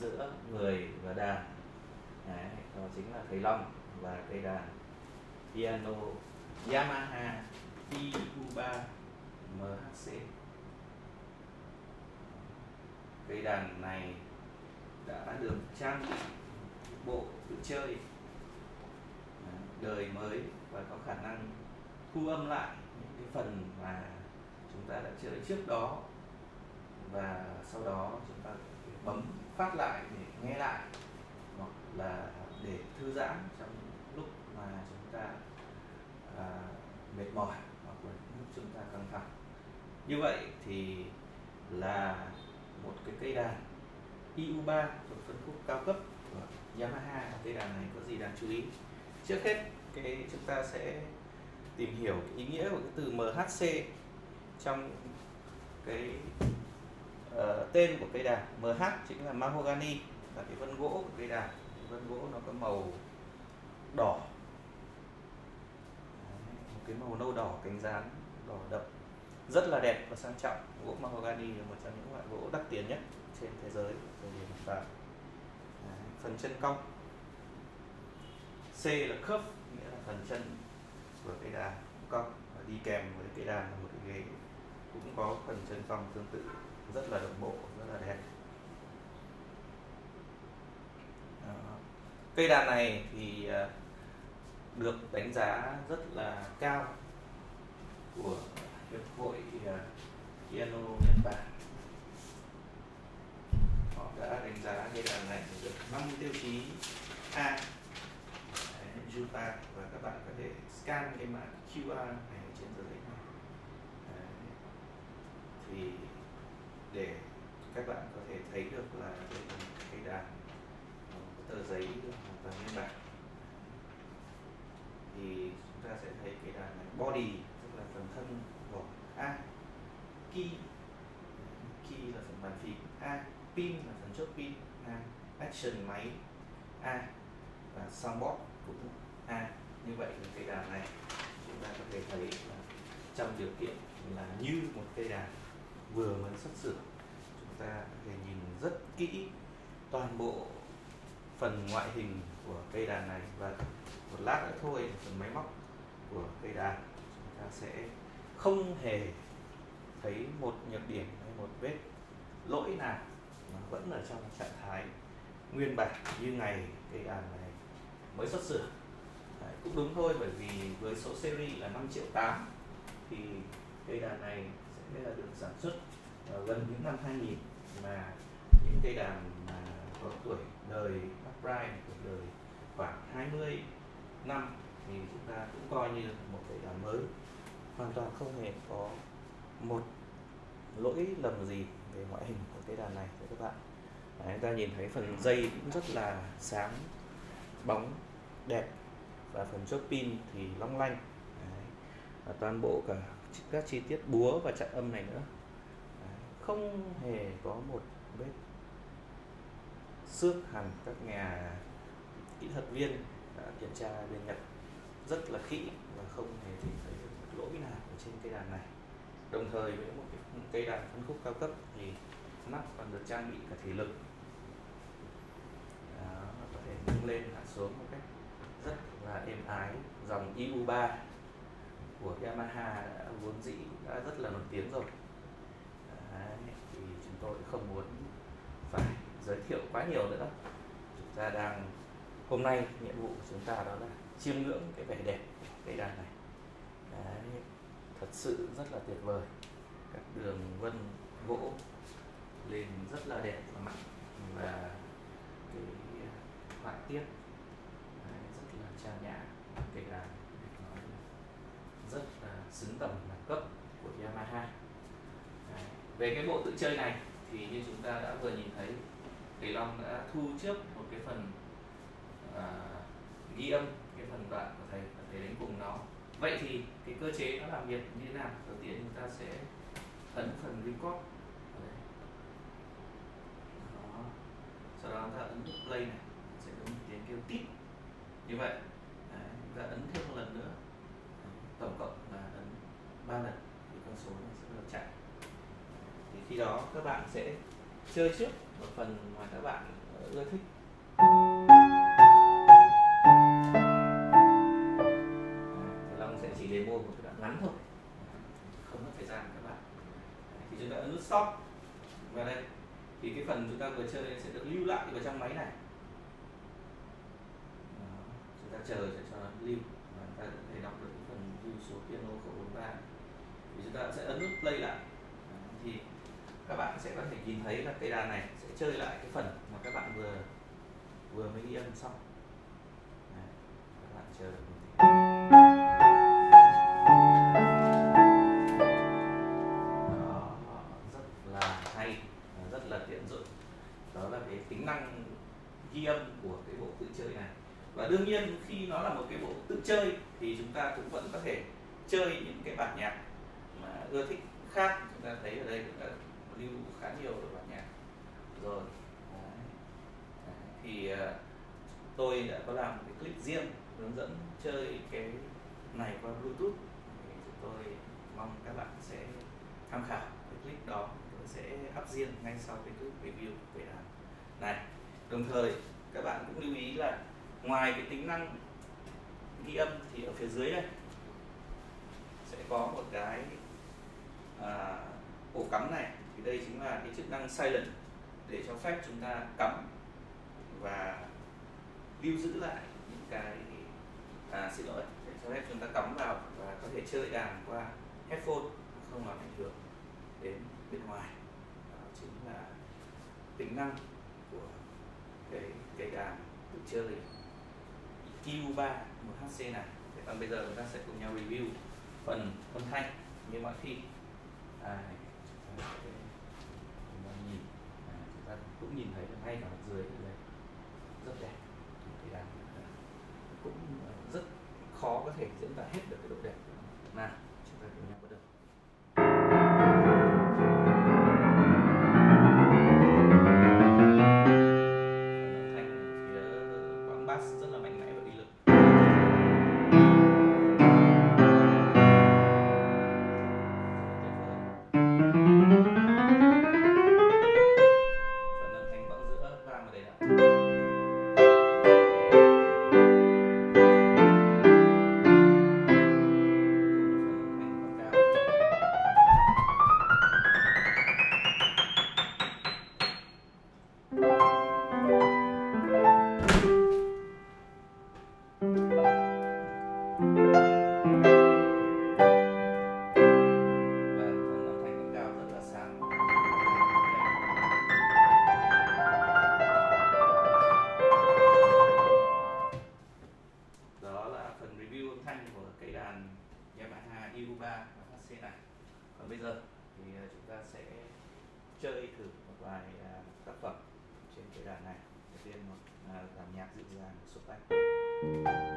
giữa người và đàn. Đấy, đó chính là thầy Long và cây đàn piano Yamaha PU3 MHC. Cây đàn này đã được trang bị bộ tự chơi đời mới và có khả năng thu âm lại những cái phần mà chúng ta đã chơi trước đó, và sau đó chúng ta bấm phát lại để nghe lại, hoặc là để thư giãn trong lúc mà chúng ta mệt mỏi hoặc là lúc chúng ta căng thẳng. Như vậy thì là một cái cây đàn PU3 thuộc phân khúc cao cấp của Yamaha. Cây đàn này có gì đáng chú ý? Trước hết chúng ta sẽ tìm hiểu cái ý nghĩa của cái từ MHC trong cái tên của cây đàn. MH chính là mahogany, là cái vân gỗ của cây đàn. Vân gỗ nó có màu đỏ, một cái màu nâu đỏ, cánh rán đỏ đậm, rất là đẹp và sang trọng. Gỗ mahogany là một trong những loại gỗ đắt tiền nhất trên thế giới thời điểm hiện tại. Phần chân cong, C là curve, nghĩa là phần chân của cây đàn cong, và đi kèm với cây đàn là một cái ghế cũng có phần chân cong tương tự, rất là đồng bộ, rất là đẹp. Cây đàn này thì được đánh giá rất là cao của Hiệp hội Piano Nhật Bản. Họ đã đánh giá cây đàn này được 5 tiêu chí A, Jupa, và các bạn có thể scan cái mã QR này trên tờ giấy này. Thì để các bạn có thể thấy được là đây là một cây đàn, một tờ giấy hoàn toàn nguyên bản. Thì chúng ta sẽ thấy cây đàn này body, tức là phần thân của A, key là phần bàn phím A, pin là phần chốt pin A, action máy A, và soundboard cũng A. Như vậy thì cây đàn này chúng ta có thể thấy là trong điều kiện là như một cây đàn vừa mới xuất xưởng, chúng ta có thể nhìn rất kỹ toàn bộ phần ngoại hình của cây đàn này, và một lát nữa thôi phần máy móc của cây đàn chúng ta sẽ không hề thấy một nhược điểm hay một vết lỗi nào, nó vẫn ở trong trạng thái nguyên bản như ngày cây đàn này mới xuất xưởng. Cũng đúng thôi, bởi vì với số series là 5,8 triệu thì cây đàn này sẽ là được sản xuất gần những năm 2000, mà những cây đàn mà có tuổi đời upright, tuổi đời khoảng 20 năm thì chúng ta cũng coi như một cây đàn mới, hoàn toàn không hề có một lỗi lầm gì về ngoại hình của cây đàn này các bạn. Chúng ta nhìn thấy phần dây cũng rất là sáng bóng đẹp, và phần chốt pin thì long lanh. Và toàn bộ cả các chi tiết búa và chặn âm này nữa, không hề có một vết xước hẳn. Các nhà kỹ thuật viên đã kiểm tra bên Nhật rất là kỹ và không hề tìm thấy một lỗi nào ở trên cây đàn này. Đồng thời với một cây đàn phân khúc cao cấp thì nắp còn được trang bị cả thủy lực. Nó có thể nâng lên hạ xuống một cách rất là êm ái. Dòng IU3 của Yamaha vốn dĩ đã rất là nổi tiếng rồi. Thì chúng tôi không muốn phải giới thiệu quá nhiều nữa. Chúng ta đang, hôm nay nhiệm vụ của chúng ta đó là chiêm ngưỡng cái vẻ đẹp của cây đàn này. Thật sự rất là tuyệt vời. Các đường vân gỗ lên rất là đẹp và mạnh, và cái họa tiết rất là trang nhã. Cây đàn nói là rất là xứng tầm đẳng cấp của Yamaha. Về cái bộ tự chơi này thì như chúng ta đã vừa nhìn thấy, thầy Long đã thu trước một cái phần ghi âm, cái phần đoạn của thầy đánh cùng nó. Vậy thì cái cơ chế nó làm việc như thế nào? Đầu tiên chúng ta sẽ ấn phần record. Sau đó chúng ta ấn nút play này, sẽ có một tiếng kêu tít. Như vậy chúng ta ấn thêm một lần nữa, tổng cộng là ấn 3 lần thì con số này sẽ được chạy. Thì khi đó các bạn sẽ chơi trước một phần mà các bạn ưa thích. Long sẽ chỉ demo một cái đoạn ngắn thôi, không mất thời gian các bạn. Thì chúng ta ấn nút stop vào đây, thì cái phần chúng ta vừa chơi sẽ được lưu lại vào trong máy này. Chúng ta chờ cho nó lưu và chúng ta có thể đọc được cái phần lưu số piano khổ 43. Thì chúng ta sẽ ấn nút play lại. Thì các bạn sẽ có thể nhìn thấy là cây đàn này sẽ chơi lại cái phần mà các bạn vừa mới ghi âm xong. Các bạn chờ được một tí. Đó, rất là hay, rất là tiện dụng. Đó là cái tính năng ghi âm của cái bộ tự chơi này. Và đương nhiên khi nó là một cái bộ tự chơi thì chúng ta cũng vẫn có thể chơi những cái bản nhạc mà ưa thích khác. Chúng ta thấy ở đây chúng ta lưu khá nhiều bản nhạc rồi. Thì tôi đã có làm một cái clip riêng hướng dẫn chơi cái này qua Bluetooth. Thì chúng tôi mong các bạn sẽ tham khảo cái clip đó. Tôi sẽ up riêng ngay sau cái clip review về đàn này. Đồng thời các bạn cũng lưu ý là ngoài cái tính năng ghi âm thì ở phía dưới đây sẽ có một cái ổ cắm này. Thì đây chính là cái chức năng silent để cho phép chúng ta cắm và lưu giữ lại những cái xin lỗi, để cho phép chúng ta cắm vào và có thể chơi đàn qua headphone, không làm ảnh hưởng đến bên ngoài. Đó chính là tính năng của cái đàn tự chơi EQ3 1HC này. Thế còn bây giờ chúng ta sẽ cùng nhau review phần âm thanh như mọi khi. Chúng ta cũng nhìn thấy ngay cả mặt dưới đây rất đẹp. Cái đàn cũng rất khó có thể diễn tả hết được cái độ đẹp của nó. Nào, chúng ta cùng nhau bắt đầu. Rất là mạnh mẽ và uy lực. Phần âm thanh vắng giữa vang vào đây nào. Cây đàn Yamaha EQ3 và HC này. Còn bây giờ thì chúng ta sẽ chơi thử một vài tác phẩm trên cây đàn này. Đầu tiên một dàn nhạc dịu dàng Chopin.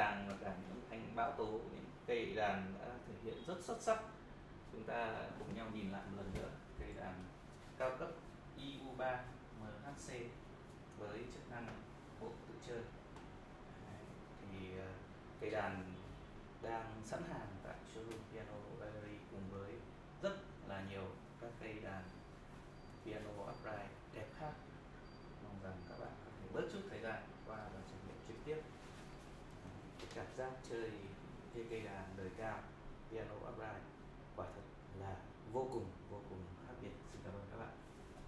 vàng và cả những thanh bão tố, những cây đàn đã thể hiện rất xuất sắc. Chúng ta cùng nhau nhìn lại một lần nữa cây đàn cao cấp IU3 MHC với chức năng bộ tự chơi. Thì cây đàn đang sẵn hàng tại showroom Piano Gallery cùng với rất là nhiều các cây đàn piano upright đẹp khác. Mong rằng các bạn có thể bớt chút thời gian qua và trải nghiệm trực tiếp cảm giác chơi cây đàn đời cao piano upright quả thật là vô cùng khác biệt. Xin cảm ơn các bạn.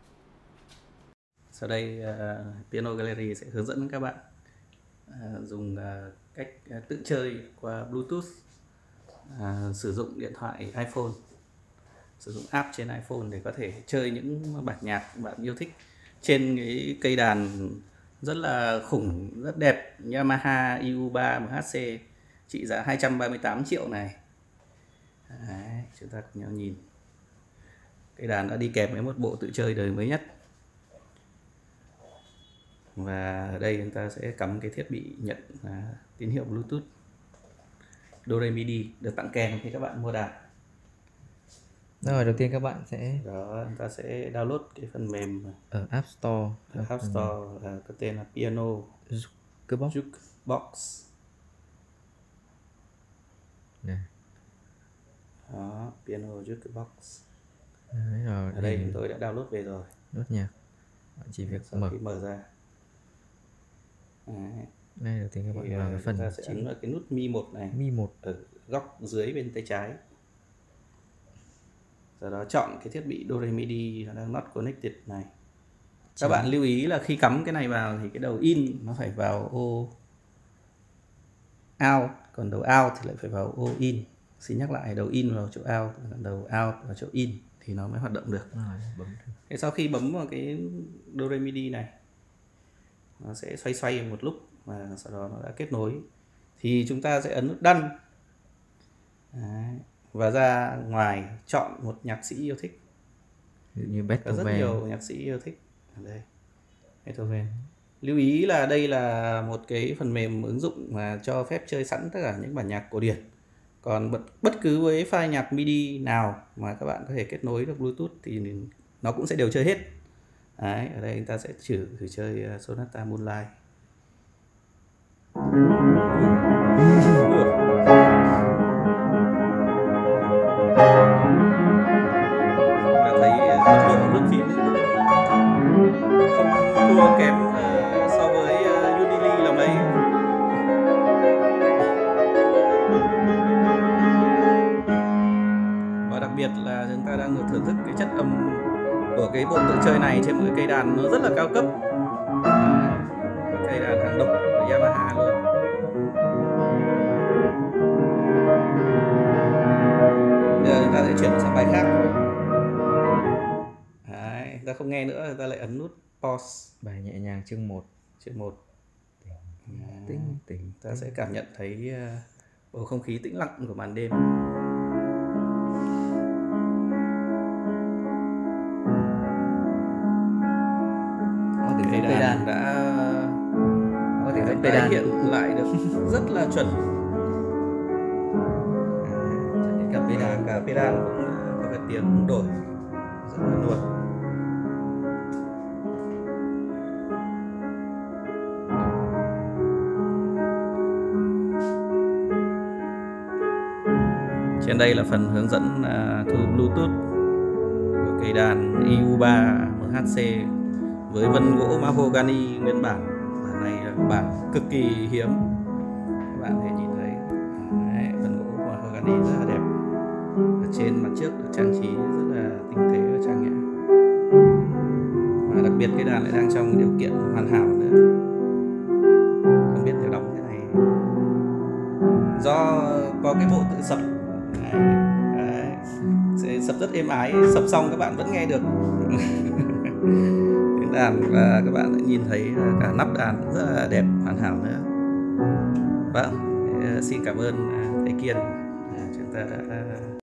Sau đây Piano Gallery sẽ hướng dẫn các bạn dùng cách tự chơi qua Bluetooth, sử dụng điện thoại iPhone, sử dụng app trên iPhone để có thể chơi những bản nhạc bạn yêu thích trên cái cây đàn rất là khủng, rất đẹp Yamaha IU3 MHC trị giá 238 triệu này. Đấy, chúng ta cùng nhau nhìn. Cây đàn đã đi kèm với một bộ tự chơi đời mới nhất. Và ở đây chúng ta sẽ cắm cái thiết bị nhận tín hiệu Bluetooth Do Re Mi Đi được tặng kèm khi các bạn mua đàn. Rồi đầu tiên các bạn sẽ chúng ta sẽ download cái phần mềm ở App Store. App Store có tên là Piano Jukebox. Này. Đó, Piano Jukebox. Đấy, rồi ở đây chúng tôi đã download về rồi. Nốt nhạc. Bạn chỉ việc mở ra. Đấy. Đây đầu tiên các bạn vào cái phần ta sẽ ấn vào cái nút Mi 1 này. Mi 1 ở góc dưới bên tay trái. Sau đó chọn cái thiết bị Do Re Mi Đi nó đang not connected này. Các bạn lưu ý là khi cắm cái này vào thì cái đầu in nó phải vào ô out, còn đầu out thì lại phải vào ô in. Xin nhắc lại, đầu in vào chỗ out, còn đầu out vào chỗ in thì nó mới hoạt động được. Thế sau khi bấm vào cái Do Re Mi Đi này, nó sẽ xoay một lúc và sau đó nó đã kết nối thì chúng ta sẽ ấn nút Done. Đấy. Và ra ngoài chọn một nhạc sĩ yêu thích. Như có rất nhiều nhạc sĩ yêu thích ở đây. Beethoven. Lưu ý là đây là một cái phần mềm ứng dụng mà cho phép chơi sẵn tất cả những bản nhạc cổ điển. Còn bất cứ với file nhạc MIDI nào mà các bạn có thể kết nối được Bluetooth thì nó cũng sẽ đều chơi hết. Đấy, ở đây chúng ta sẽ thử chơi Sonata Moonlight. Ta thấy tốc độ lướt phím không thua kém so với Unili là mấy. Và đặc biệt là chúng ta đang được thưởng thức cái chất âm của cái bộ tự chơi này trên một cái cây đàn nó rất là cao cấp, cây đàn hàng độc của Yamaha luôn. Bây giờ chúng ta sẽ chuyển sang bài khác. Đấy, chúng ta không nghe nữa, chúng ta lại ấn nút pause. Bài nhẹ nhàng chương 1. Chương 1. Tỉnh. Ta sẽ cảm nhận thấy bầu không khí tĩnh lặng của màn đêm. Cây đàn đã tái hiện lại được rất là chuẩn. Cả pedal cũng có cái tiếng cũng đổi rất là nuột. Trên đây là phần hướng dẫn thu Bluetooth của cây đàn IU3 MHC với vân gỗ mahogany nguyên bản. Bản này là bản cực kỳ hiếm. Các bạn có thể nhìn thấy vân gỗ mahogany rất là đẹp. Ở trên mặt trước được trang trí rất là tinh tế và trang nhã. Và đặc biệt cây đàn lại đang trong điều kiện hoàn hảo nữa. Không biết nếu đóng thế này, do có cái bộ tự sập đấy, sẽ sập rất êm ái. Sập xong các bạn vẫn nghe được tiếng đàn và các bạn sẽ nhìn thấy cả nắp đàn rất là đẹp, hoàn hảo nữa. Vâng, xin cảm ơn thầy Kiên, chúng ta đã